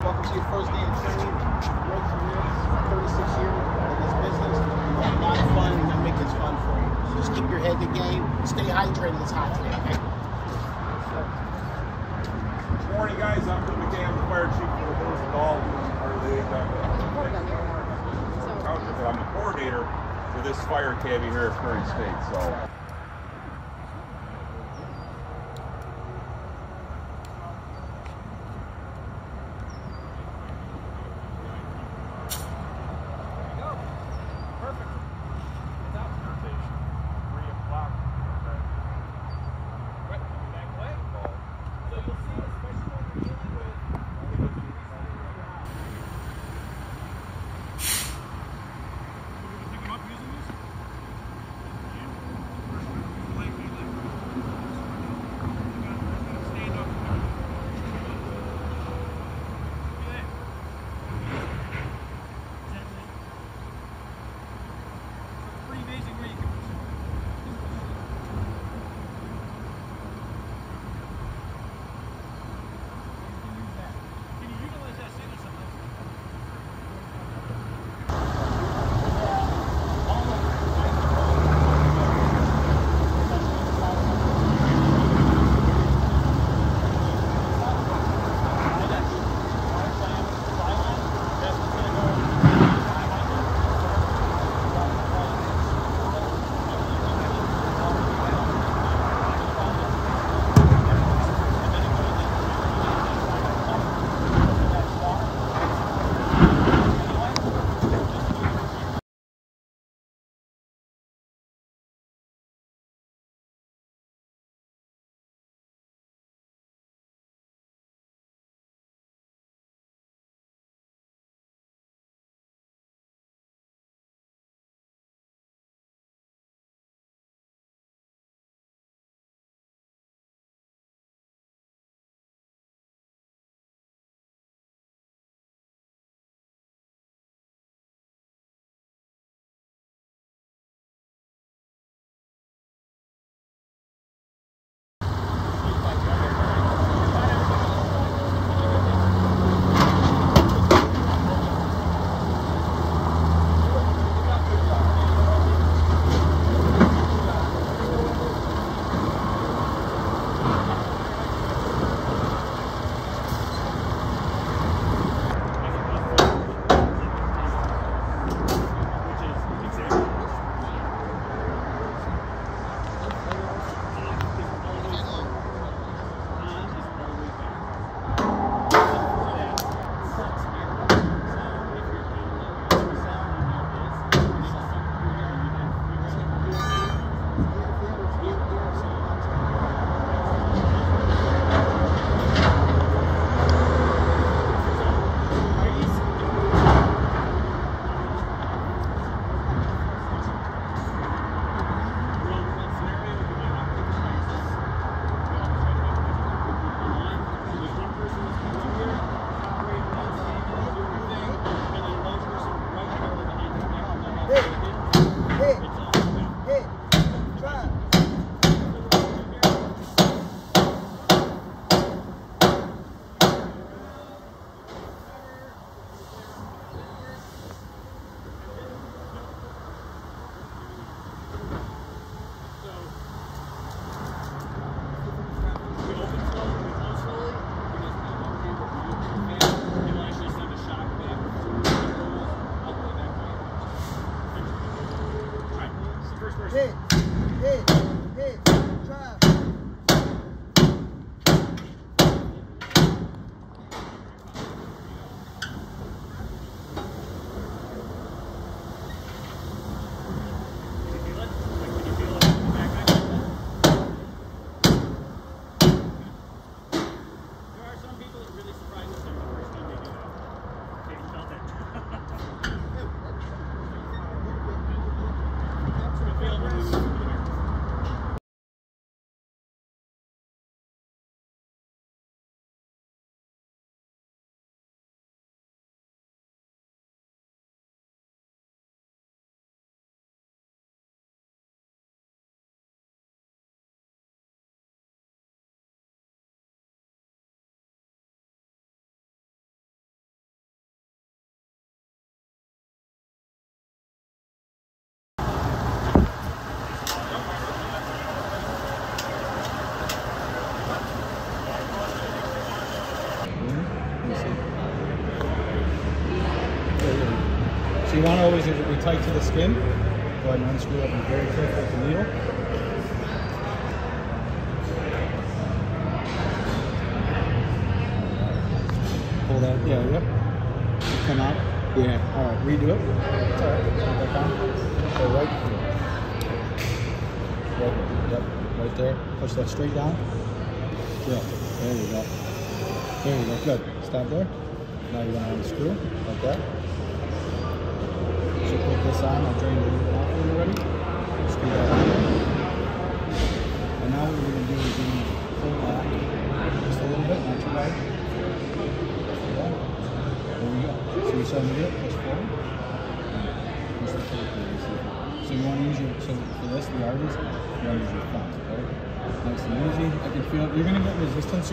Welcome to your first day of training. Work careers, 36 years in this business. We have a lot of fun and I'm making this fun for you. So just keep your head in the game. Stay hydrated. It's hot today, okay? Good morning, guys. I'm from the camp, the fire chief for the village of Dalton. I'm the coordinator for this fire academy here at Prairie State. So. So you want to always, if it be tight to the skin, go ahead and unscrew it and be very careful with the needle. Pull that, yeah, yep. Come out. Yeah, all right, redo it. It's all right, put that down. So right here. Right here, yep, right there. Push that straight down. Yeah, there you go. There you go, good. Stop there. Now you're going to unscrew like that. So put this on, I'll drain a little bit off when you're ready. Screw that on there. And now what we're going to do is we're going to pull back just a little bit, not too bad. Yeah. There we go. So you're starting to get it, push forward. Push the tape there, so you want to use your, so for this, the artist, you want to use your thumb, right? Nice and easy. I can feel, you're going to get resistance